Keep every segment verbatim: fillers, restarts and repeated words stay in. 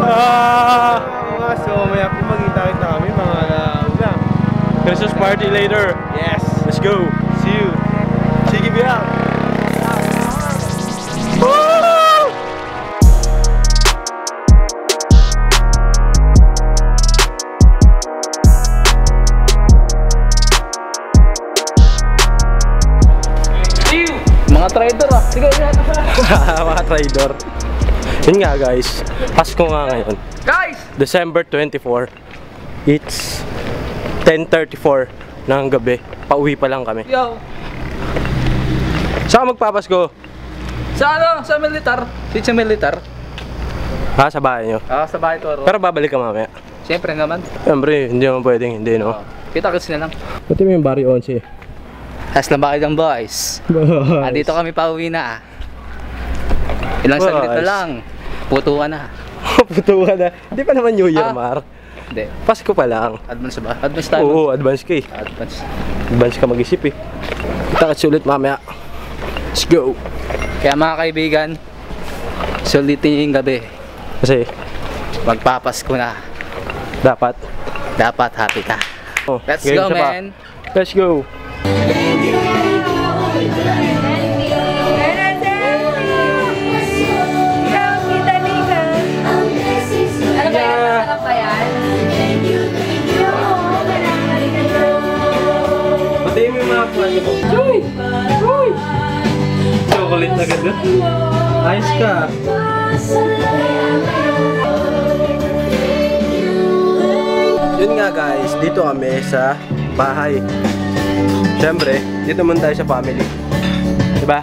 Ah! So, maya po magkita-kita kami mga una. Christmas party later. Yes. Let's go. See you. Sige biya. Mga trader ah. Sige, Mga trader. Yun nga guys, Pasko nga ngayon. guys! December twenty-fourth. It's ten thirty-four ng gabi. Pauwi pa lang kami. Yo! Saan ka magpapasko? Sa ano? Sa militar. Si sa militar. Ha, sa bahay nyo? Ah, sa bahay Toro. Pero babalik ka mamaya. Siyempre naman. Siyempre, hindi naman pwedeng hindi, no? Oh, kita-kits na lang. Pati mo yung Barry Once. Has na bakit ang boys? Andito kami pauwi na ah. Ilang Boys. saglit na lang. Putuan na. Putuhan na. Hindi pa naman New Year, Ah. Mar. Hindi. Pasko pa lang. Advance ba? Advance tayo. Oo, advance ka eh. Advance. Advance ka mag-isip eh. Kita-kits ulit mamaya. Let's go. Kaya mga kaibigan, sulitin yung gabi. Kasi, Magpapasko na. dapat. Dapat happy ka. Oh, Let's ganyan go, siya pa. man. Let's go. Pati mo yung mga plano mo. Joy! Joy! Chocolate na ganda. Ayos ka. Yun nga guys, dito kami sa bahay. Siyempre, dito muna tayo sa family. Diba?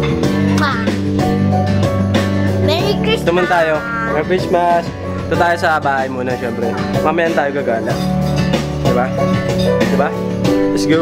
Merry Christmas! Dito muna tayo. Merry Christmas! Dito tayo sa bahay muna siyempre. Mamaya tayo gagala. Diba? Diba? Let's go!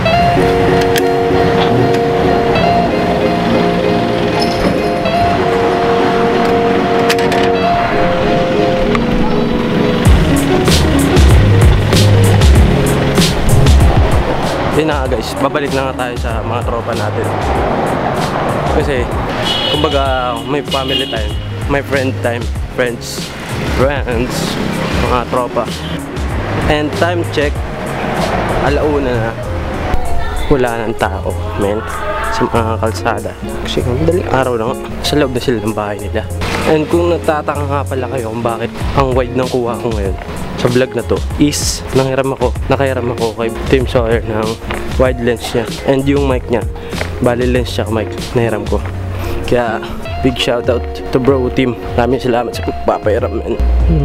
Yun na nga guys, babalik na nga tayo sa mga tropa natin. Kasi, kumbaga, may family time, may friend time, friends, friends, mga tropa. And time check, alauna na, wala ng tao, men, sa mga kalsada. Kasi madaling araw lang, sa loob na sila ng bahay nila. And kung natataka nga pala kayo kung bakit ang wide ng kuha ko ngayon sa vlog na to, is nanghiram ako, nakahiram ako kay Tim Sawyer ng wide lens niya. And yung mic niya, bali lens siya mic, nahiram ko. Kaya, big shoutout to bro Tim. Maraming salamat sa pagpapahiram, man. Hmm.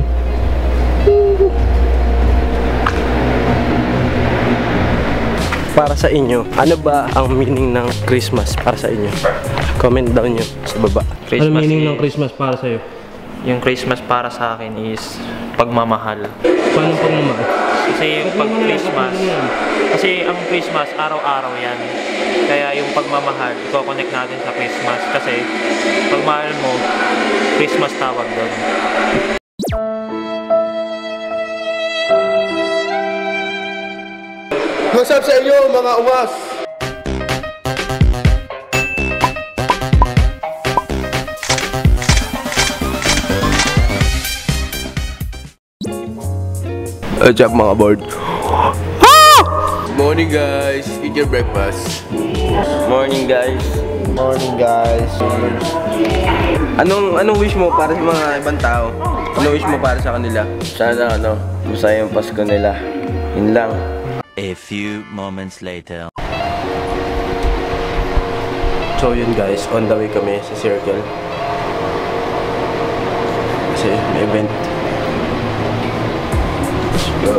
Para sa inyo, ano ba ang meaning ng Christmas para sa inyo? Comment down nyo sa baba. Christmas ano meaning is- ng Christmas para sa'yo? Yung Christmas para sa akin is pagmamahal. Paano pagmamahal? Kasi pag Christmas, kasi ang Christmas araw-araw yan. Kaya yung pagmamahal, i-connect natin sa Christmas. Kasi pag mahal mo, Christmas tawag doon. What's up sa inyo mga umas? What's up mga board? Morning guys, eat your breakfast. Morning guys. Morning guys. Anong anong wish mo para sa mga ibang tao? Anong wish mo para sa kanila? Sana ano, masaya yung Pasko nila. Yun lang. A few moments later. So yun guys, on the way kami sa Circle. Kasi may event. Let's go.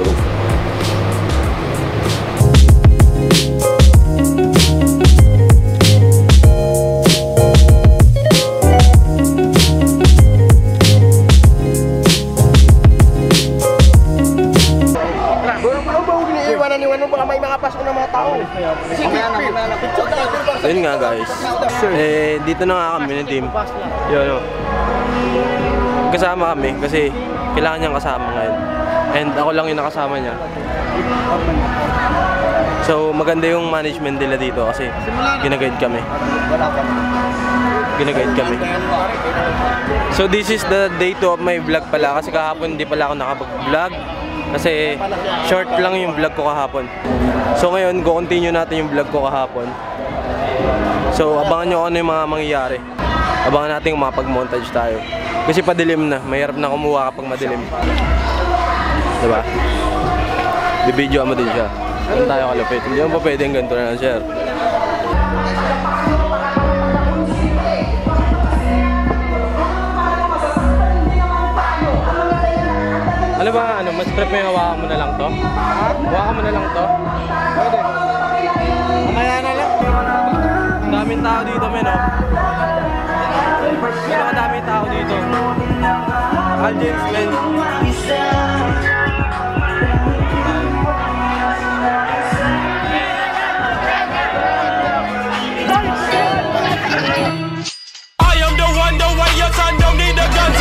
Ayun nga guys, eh dito na nga kami ng team. Yun o. Kasama kami kasi kailangan niyang kasama ngayon. And ako lang yung nakasama niya. So maganda yung management nila dito kasi ginaguide kami. Ginaguide kami. So this is the day two of my vlog pala kasi kahapon hindi pala ako nakapag-vlog kasi short lang yung vlog ko kahapon. So ngayon, go-continue natin yung vlog ko kahapon. So abangan nyo ano yung mga mangyayari. Abangan natin kung makapag-montage tayo. Kasi padilim na, mahirap na kumuha kapag madilim. Diba? Bibidyo mo din siya. Saan tayo kalupit? Hindi mo pa pwedeng ganito na lang, sir. Ano ba, ano, mas prep mo yung hawakan mo na lang to? Hawakan mo na lang to? Pwede. Mamaya na lang. Ang daming tao dito, men, oh. Pero ang daming tao dito. All James, men. I am the one, the way your son don't need a gun.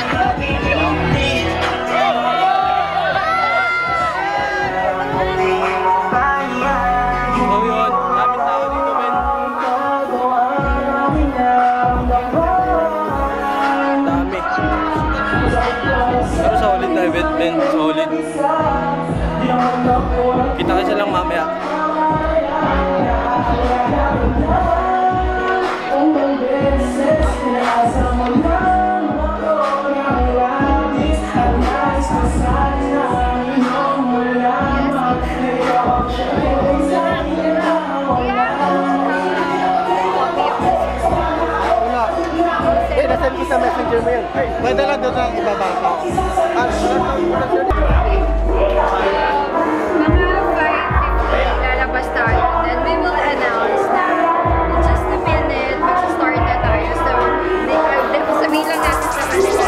Ben, solid. Kita kasi lang mamaya. Eh, nasend ko sa messenger mo yun. Pwede lang doon ang ibabasa. Ah, lalabas tayo. Then we will announce na in just a minute, mag-start na tayo. So, sabihin lang natin sa kanila.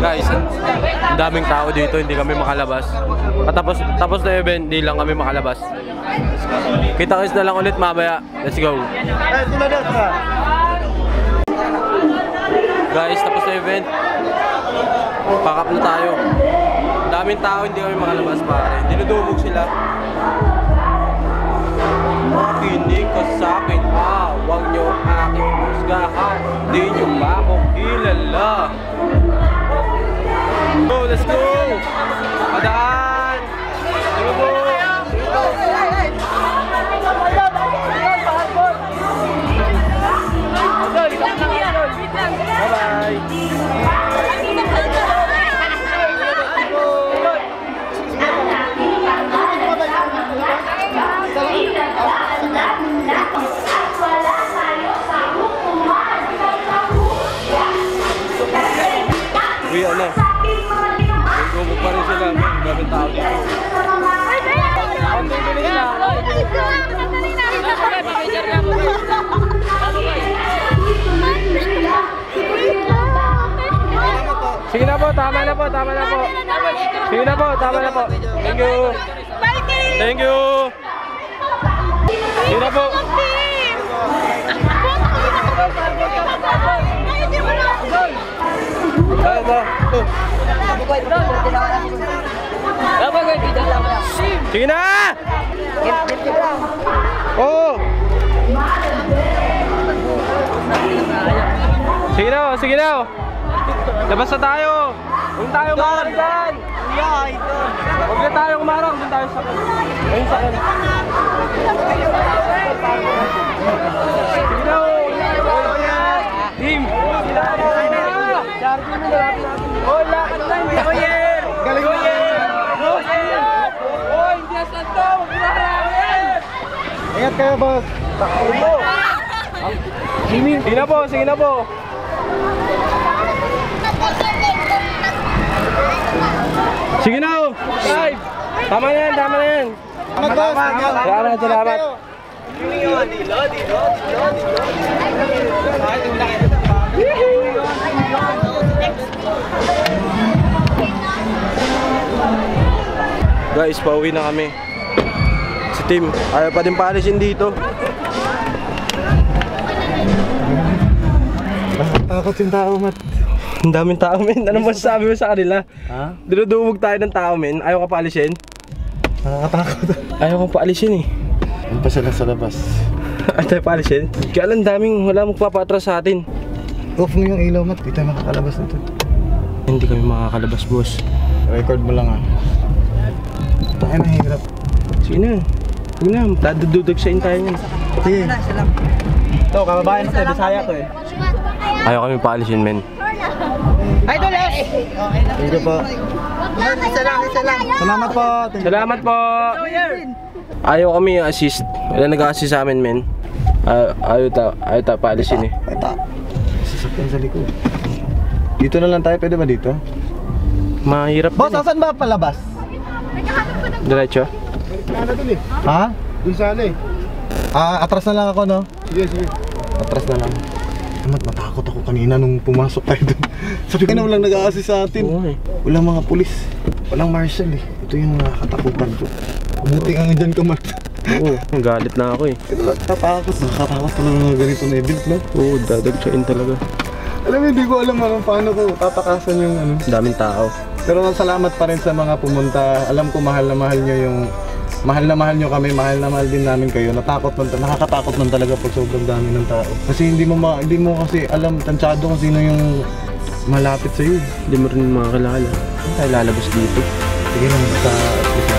Guys, ang daming tao dito, hindi kami makalabas. Patapos tapos na event, hindi lang kami makalabas. Kita-kits na lang ulit mamaya. Let's go. Guys, tapos na event. Pack up na tayo. Daming tao, hindi kami makalabas pare. Dinudumog sila. Makinig ka sa akin, ah, huwag nyo aking husgahan. Di nyo ba akong kilala? Go, let's go! Padaan! Sige po! Bye-bye! Uy, ano? Nagugog pa rin sila. Gabing tao dito. Ang bibilis na. Sige na po, tama na po, tama na po. Sige na po, tama na po. Thank you. Thank you. Sige na po. Ito. Sige na! Oo! Sige na, sige na! Labas na tayo! Huwag tayo umarang dyan! Huwag na tayo umarang, doon tayo sa kan. Ayun sa kan. Sige na! Team! Oh, lakad na! Goyer! Galing na! Goyer! Oh, hindi na santo! Magkakarawin! Ingat kayo, boss. Takbo! Sige na po, sige na po! Sige na! Live! Tama na yan, tama na yan! Salamat, salamat! Guys, pauwi na kami. Si Tim, ayaw pa din paalisin dito. Takot yung tao, Mat. Ang daming tao, men. Ano masasabi mo sa kanila? Ha? Dinudumog tayo ng tao, men. Ayaw ka paalisin? Nakakatakot. Ayaw ka paalisin eh. Ano pa sila sa labas? Ayaw tayo paalisin? Kaya lang daming wala magpapatras sa atin. Off mo yung ilaw, Mat. Di tayo makakalabas nito. Hindi kami makakalabas, boss. Record mo lang, ha. Tayo na hirap. Sige na. Sige na, dadudugsain tayo niyan. Sige. Ito, kababayan mo tayo. Bisaya to eh. Ayaw kami paalisin, men. Idol eh! Thank you po. Salamat po. Salamat po! Ayaw kami assist. Wala nag-assist sa amin, men. Ay ayaw ta, ayaw ta paalisin eh. Ito. Sasakyan sa likod. Dito na lang tayo. Pwede ba dito? Mahirap Boss, din eh. asan ba palabas? Diretso? Ha? Doon sa ano eh. Ah, atras na lang ako, no? Sige, sige. Atras na lang. Mat, matakot ako kanina nung pumasok tayo doon. Sabi ka na walang nag-a-assist sa atin. Oo eh. Walang mga pulis. Walang marshal eh. Ito yung nakakatakutan ko. Buti nga nga dyan ka, Mat. Oo, galit na ako eh. Tatakot. Nakakatakot pa ng mga ganito na event, no? Oo, dadagsain talaga. Alam mo, hindi ko alam kung paano ko tatakasan yung ano. Daming tao. Pero salamat pa rin sa mga pumunta. Alam ko mahal na mahal nyo yung... Mahal na mahal nyo kami, mahal na mahal din namin kayo. Natakot man, nakakatakot man talaga pag sobrang dami ng tao. Kasi hindi mo ma, hindi mo kasi alam, tansyado kung sino yung malapit sa iyo. Hindi mo rin makakilala. Hindi tayo lalabas dito. Sige lang, sa